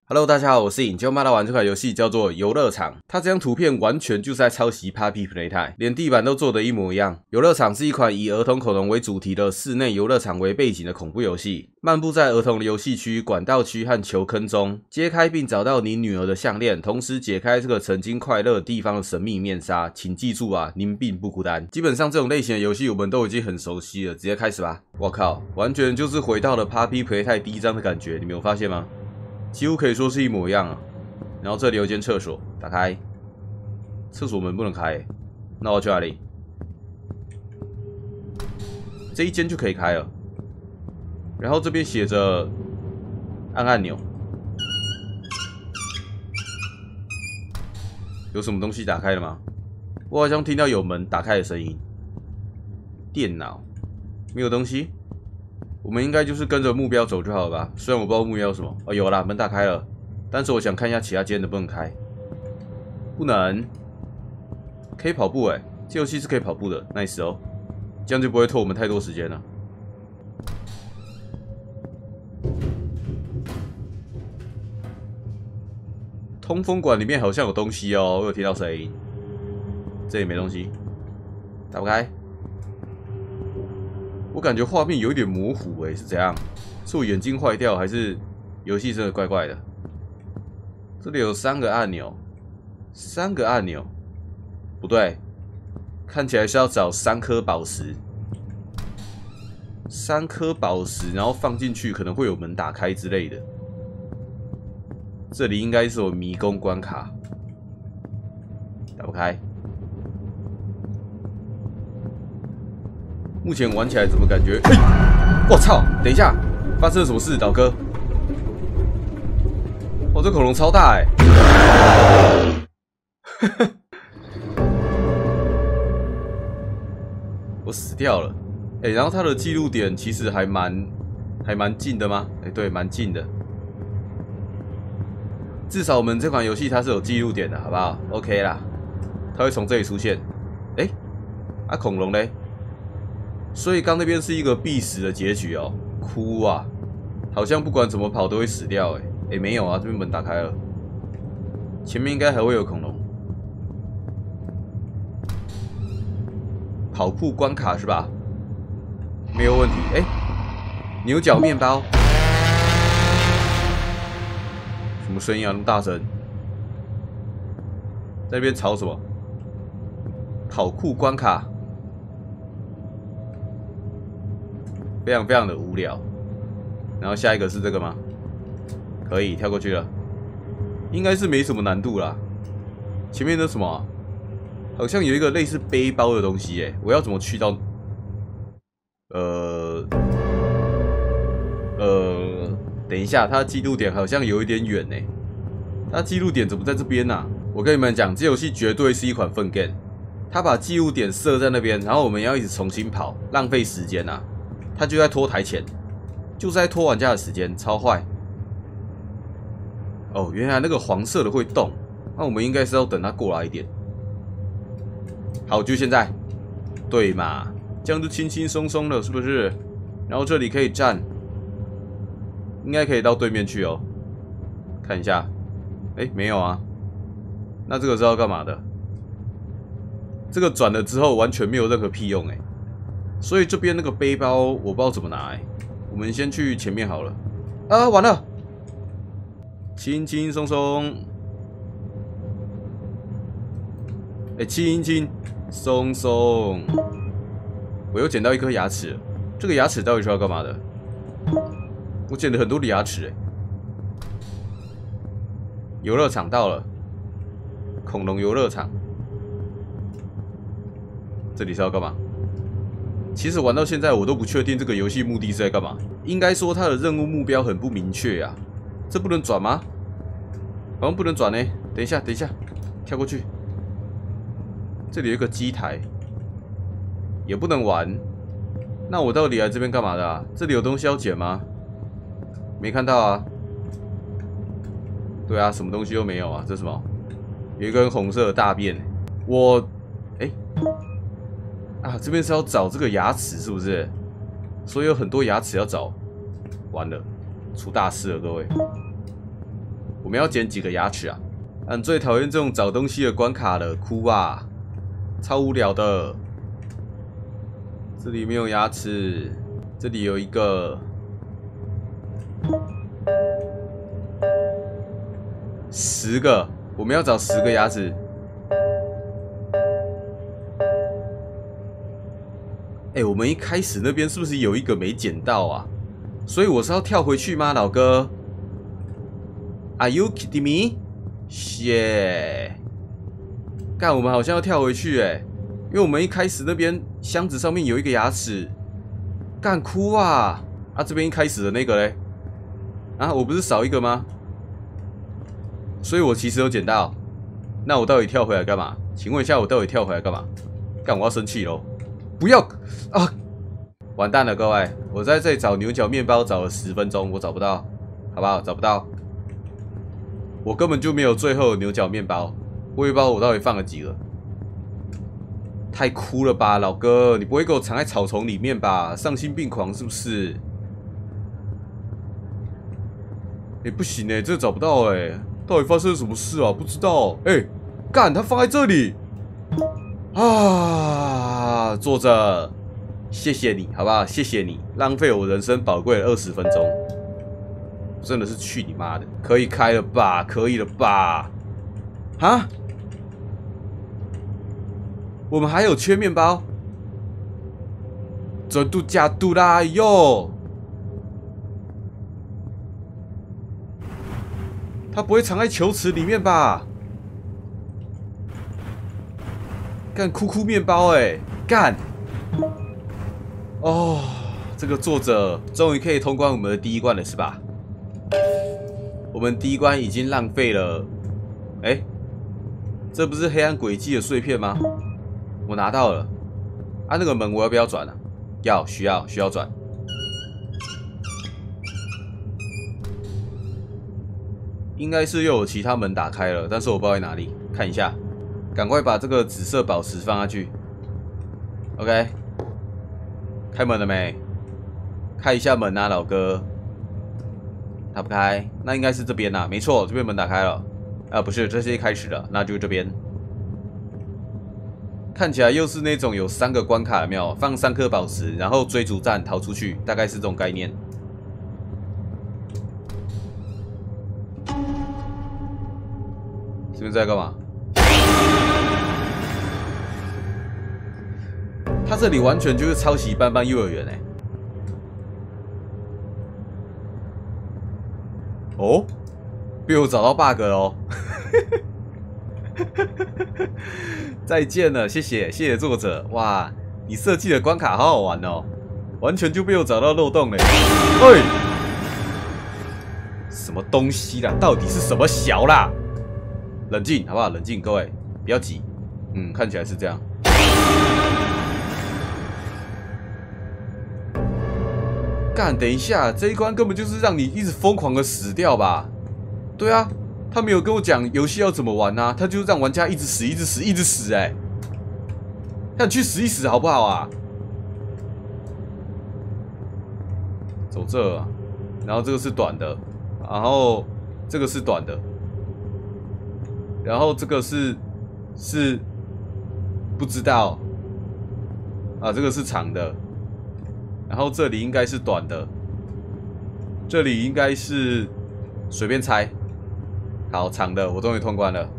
Hello， 大家好，我是影。今天骂到玩这款游戏叫做游乐场，它这张图片完全就是在抄袭 Puppy Playtime， 连地板都做得一模一样。游乐场是一款以儿童恐龙为主题的室内游乐场为背景的恐怖游戏。漫步在儿童的游戏区、管道区和球坑中，揭开并找到你女儿的项链，同时解开这个曾经快乐地方的神秘面纱。请记住啊，您并不孤单。基本上这种类型的游戏我们都已经很熟悉了，直接开始吧。我靠，完全就是回到了 Puppy Playtime 第一章的感觉，你们有发现吗？几乎可以说是一模一样啊。然后这里有一间厕所，打开。厕所门不能开欸，那我去哪里？这一间就可以开了。然后这边写着按按钮，有什么东西打开了吗？我好像听到有门打开的声音。电脑没有东西。我们应该就是跟着目标走就好了吧？虽然我不知道目标是什么。哦，有啦，门打开了，但是我想看一下其他间能不能开。不能，可以跑步欸，这游戏是可以跑步的 ，nice 哦，这样就不会拖我们太多时间了。通风管里面好像有东西哦，我有听到声音。这里没东西，打不开。我感觉画面有一点模糊欸，是怎样？是我眼睛坏掉，还是游戏真的怪怪的？这里有3个按钮，3个按钮，不对，看起来是要找3颗宝石，3颗宝石，然后放进去可能会有门打开之类的。这里应该是有迷宫关卡，打不开。目前玩起来怎么感觉？我操！等一下，发生了什么事，导哥？哦，这恐龙超大欸！我死掉了。然后它的记录点其实还蛮近的吗？对，蛮近的。至少我们这款游戏它是有记录点的，好不好 ？OK 啦，它会从这里出现。恐龙嘞？所以刚那边是一个必死的结局哦，哭啊！好像不管怎么跑都会死掉没有啊，这边门打开了，前面应该还会有恐龙。跑酷关卡是吧？没有问题。牛角面包，什么声音啊？那么大声，在那边吵什么？跑酷关卡。非常的无聊，然后下一个是这个吗？可以跳过去了，应该是没什么难度啦。前面的什么啊？好像有一个类似背包的东西我要怎么去到？等一下，它的记录点好像有一点远它记录点怎么在这边啊？我跟你们讲，这游戏绝对是一款粪 game。它把记录点设在那边，然后我们要一直重新跑，浪费时间啊。他就在拖台前，就是在拖玩家的时间，超坏。哦，原来那个黄色的会动，那我们应该是要等他过来一点。好，就现在，对嘛？这样就轻轻松松的，是不是？然后这里可以站，应该可以到对面去哦。看一下，没有啊。那这个是要干嘛的？这个转了之后完全没有任何屁用所以这边那个背包我不知道怎么拿我们先去前面好了。啊，完了，轻轻松松，轻轻松松，我又捡到一颗牙齿了。这个牙齿到底是要干嘛的？我捡了很多的牙齿游乐场到了，恐龙游乐场，这里是要干嘛？其实玩到现在，我都不确定这个游戏目的是在干嘛。应该说它的任务目标很不明确啊。这不能转吗？好像不能转等一下，跳过去。这里有一个机台，也不能玩。那我到底来这边干嘛的啊？这里有东西要捡吗？没看到啊。对啊，什么东西都没有啊。这是什么？有一根红色的大便。这边是要找这个牙齿是不是？所以有很多牙齿要找。完了，出大事了，各位。 我们要捡几个牙齿啊？俺最讨厌这种找东西的关卡了，哭啊！超无聊的。这里没有牙齿，这里有一个。10个，我们要找10个牙齿。我们一开始那边是不是有一个没捡到啊？所以我是要跳回去吗，老哥 ？Are you kidding me？ shit！ 干，我们好像要跳回去因为我们一开始那边箱子上面有一个牙齿，干哭啊！啊，这边一开始的那个嘞？啊，我不是少一个吗？所以我其实有捡到，那我到底跳回来干嘛？请问一下，我到底跳回来干嘛？干，我要生气喽！不要啊！完蛋了，各位，我在这里找牛角面包找了10分钟，我找不到，好不好？找不到，我根本就没有最后的牛角面包，我也不知道我到底放了几个。太哭了吧，老哥！你不会给我藏在草丛里面吧？丧心病狂是不是？不行这找不到到底发生了什么事啊？不知道干，他放在这里啊！坐着，谢谢你，好不好？谢谢你，浪费我人生宝贵的20分钟，真的是去你妈的！可以开了吧？可以了吧？啊？我们还有缺面包，真度假度啦哟！他不会藏在球池里面吧？干哭哭面包干！哦，这个作者终于可以通关我们的第1关了，是吧？我们第1关已经浪费了，这不是黑暗轨迹的碎片吗？我拿到了，啊，那个门我要不要转啊？需要转。应该是又有其他门打开了，但是我不知道在哪里，看一下。赶快把这个紫色宝石放下去。OK， 开门了没？开一下门啊，老哥。打不开，那应该是这边啊，没错，这边门打开了。啊，不是，这是一开始的，那就是这边。看起来又是那种有3个关卡，有没有？放3颗宝石，然后追逐战逃出去，大概是这种概念。这边在干嘛？他这里完全就是抄袭班班幼儿园哦，被我找到 bug 了哦。再见了，谢谢作者。哇，你设计的关卡好好玩哦，完全就被我找到漏洞嘞。什么东西啦？到底是什么小啦？冷静好不好？冷静，各位不要急。看起来是这样。干，等一下，这一关根本就是让你一直疯狂的死掉吧？对啊。他没有跟我讲游戏要怎么玩啊，他就是让玩家一直死，一直死，一直死那你去死一死好不好啊？走这啊，然后这个是短的，然后这个是短的，然后这个是不知道啊，这个是长的，然后这里应该是短的，这里应该是随便猜。好长的，我终于通关了。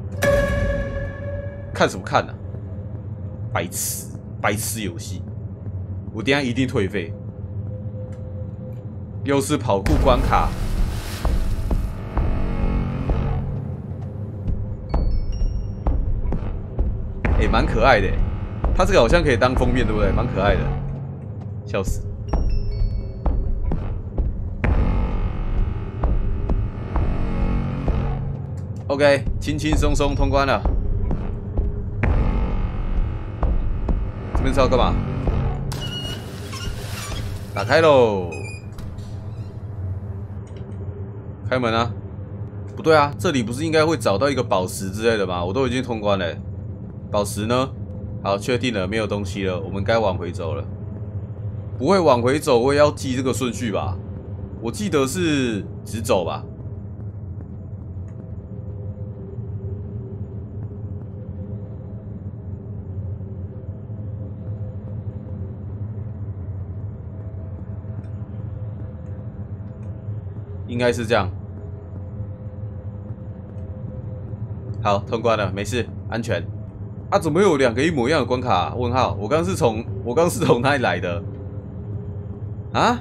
看什么看啊？白痴游戏！我等一下一定退费。又是跑酷关卡。蛮可爱的。它这个好像可以当封面，对不对？蛮可爱的，笑死。OK， 轻轻松松通关了。这边是要干嘛？打开喽！开门啊！不对啊，这里不是应该会找到一个宝石之类的吗？我都已经通关了。宝石呢？好，确定了，没有东西了，我们该往回走了。不会往回走，我也要记这个顺序吧？我记得是直走吧？ 应该是这样。好，通关了，没事，安全。啊，怎么有2个一模一样的关卡？问号，我刚是从哪里来的？啊？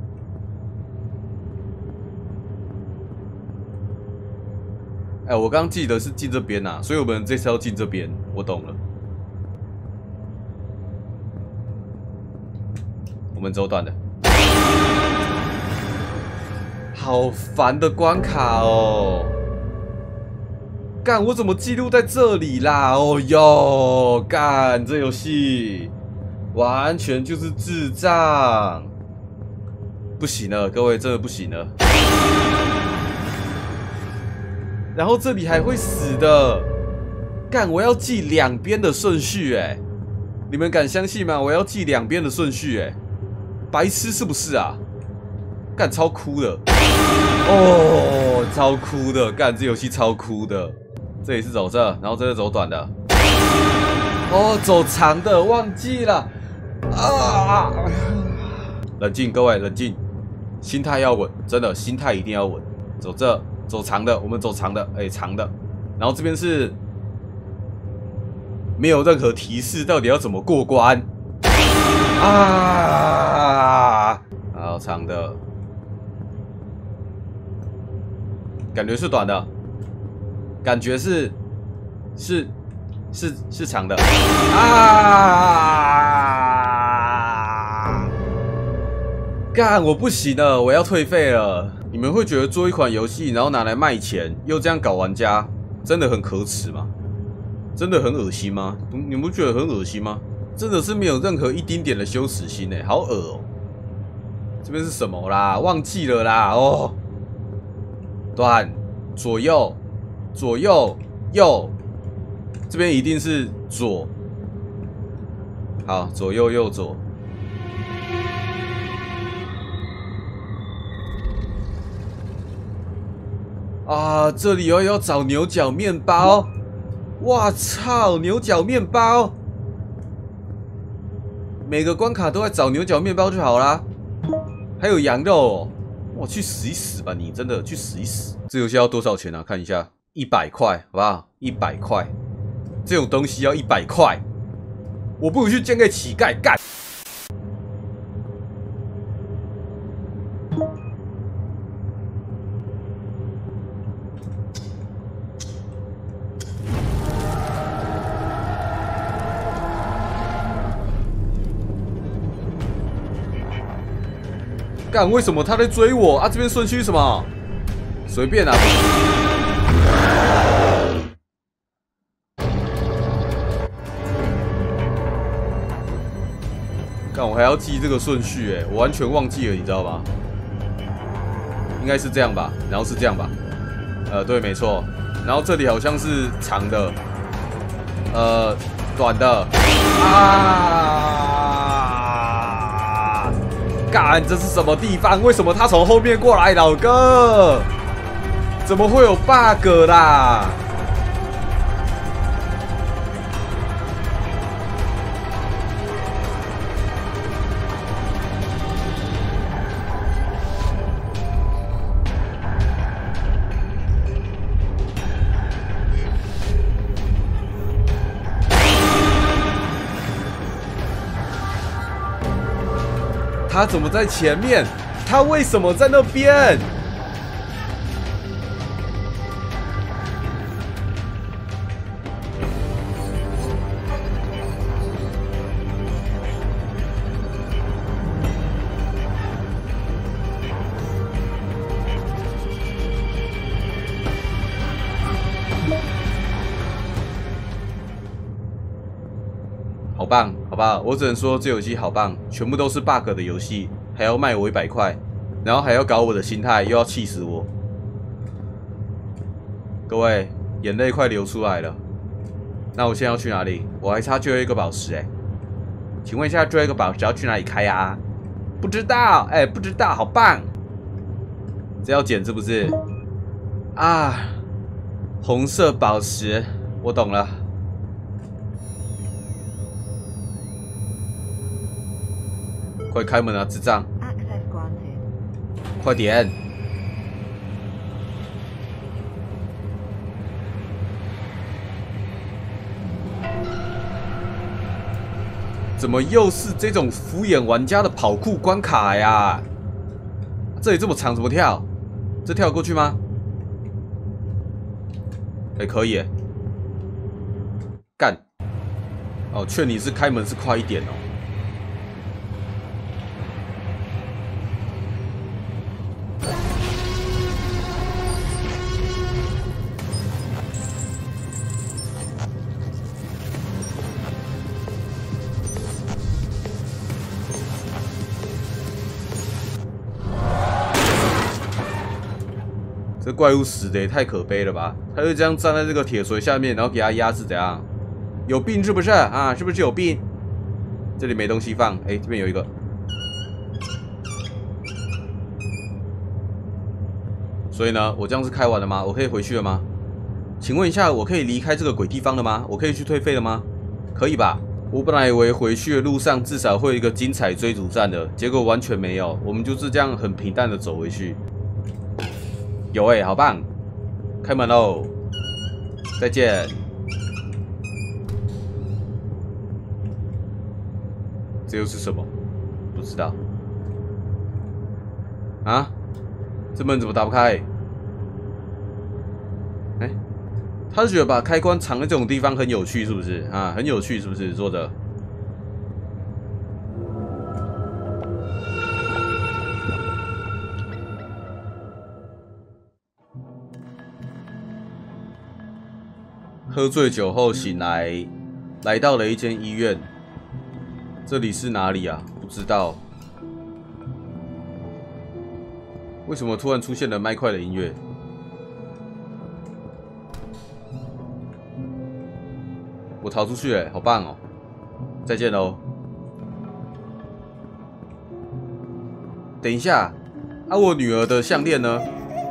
哎，我刚记得是进这边呐，所以我们这次要进这边。我懂了。我们走短的。好烦的关卡哦！干，我怎么记录在这里啦？哦哟，干，这游戏完全就是智障，不行了，各位真的不行了。然后这里还会死的，干，我要记2边的顺序，哎，你们敢相信吗？我要记2边的顺序，哎，白痴是不是啊？干，超酷的，哦，超酷的，干，这游戏超酷的。这里是走这，然后这是走短的。哦，走长的忘记了啊！冷静，各位，冷静，心态要稳，真的，心态一定要稳。走这，走长的，我们走长的，哎，长的。然后这边是没有任何提示，到底要怎么过关啊？好，长的，感觉是短的。感觉是长的啊！干，我不行了，我要退费了。你们会觉得做一款游戏，然后拿来卖钱，又这样搞玩家，真的很可耻吗？真的很恶心吗？你们不觉得很恶心吗？真的是没有任何一丁点的羞耻心哎，好恶哦！这边是什么啦？忘记了啦哦。短，左右。左右右，这边一定是左。好，左右右左。啊，这里要找牛角面包。哇操，牛角面包！每个关卡都在找牛角面包就好啦。还有羊肉哦，哇，去死一死吧你！真的去死一死！这游戏要多少钱啊？看一下。100块，好不好？100块，这种东西要100块，我不如去捐给乞丐干。干，为什么他在追我啊？这边顺序是什么？随便啊。干，我还要记这个顺序哎，我完全忘记了，你知道吗？应该是这样吧，然后是这样吧，对，没错。然后这里好像是长的，短的啊！干，这是什么地方？为什么他从后面过来，老哥？怎么会有 bug 啦？他怎么在前面？他为什么在那边？好棒，好吧，我只能说这游戏好棒，全部都是 bug 的游戏，还要卖我100块，然后还要搞我的心态，又要气死我。各位，眼泪快流出来了。那我现在要去哪里？我还差最后一个宝石哎，请问一下最后一个宝石要去哪里开啊？不知道，哎，不知道，好棒。这要捡是不是？啊，红色宝石，我懂了。快开门啊，智障！快点！ 怎么又是这种敷衍玩家的跑酷关卡呀？这里这么长，怎么跳？这跳得过去吗？可以耶。干！哦，劝你是开门是快一点哦。这怪物死的也太可悲了吧！他就这样站在这个铁锤下面，然后给他压是怎样？有病是不是啊？是不是有病？这里没东西放，这边有一个。所以呢，我这样是开完了吗？我可以回去了吗？请问一下，我可以离开这个鬼地方了吗？我可以去退费了吗？可以吧？我本来以为回去的路上至少会有一个精彩追逐战的，结果完全没有，我们就是这样很平淡的走回去。有好棒！开门喽！再见。这又是什么？不知道。啊？这门怎么打不开？他是觉得把开关藏在这种地方很有趣，是不是？啊，很有趣，是不是？作者。喝醉酒后醒来，来到了一间医院。这里是哪里啊？不知道。为什么突然出现了麦块的音乐？我逃出去好棒哦！再见喽。等一下，我女儿的项链呢？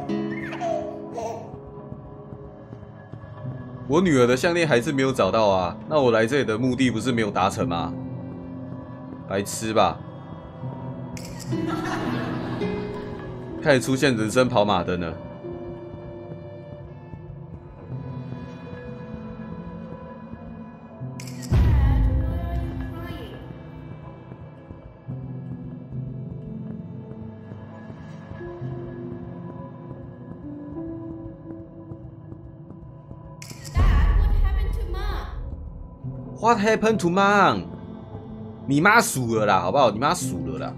我女儿的项链还是没有找到啊，那我来这里的目的不是没有达成吗？白痴吧！开始出现人生跑马灯了。What happened to Mom？ 你妈死了啦，好不好？你妈死了啦。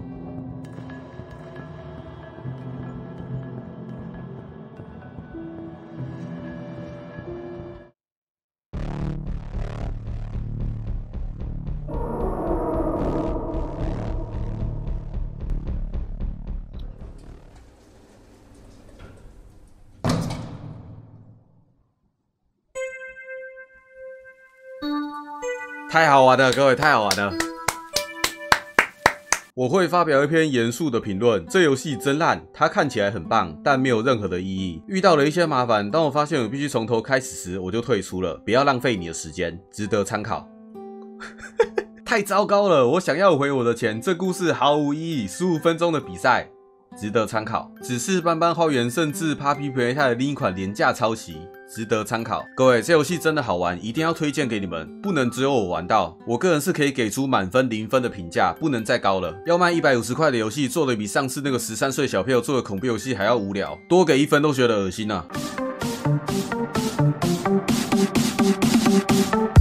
太好玩了，各位，太好玩了！我会发表一篇严肃的评论。这游戏真烂，它看起来很棒，但没有任何的意义。遇到了一些麻烦，当我发现我必须从头开始时，我就退出了。不要浪费你的时间，值得参考。太糟糕了，我想要回我的钱。这故事毫无意义，15分钟的比赛，值得参考。只是班班花园甚至 Puppy Playtime 的另一款廉价抄袭。值得参考，各位，这游戏真的好玩，一定要推荐给你们，不能只有我玩到。我个人是可以给出满分0分的评价，不能再高了。要卖150块的游戏，做的比上次那个13岁小朋友做的恐怖游戏还要无聊，多给1分都觉得恶心啊。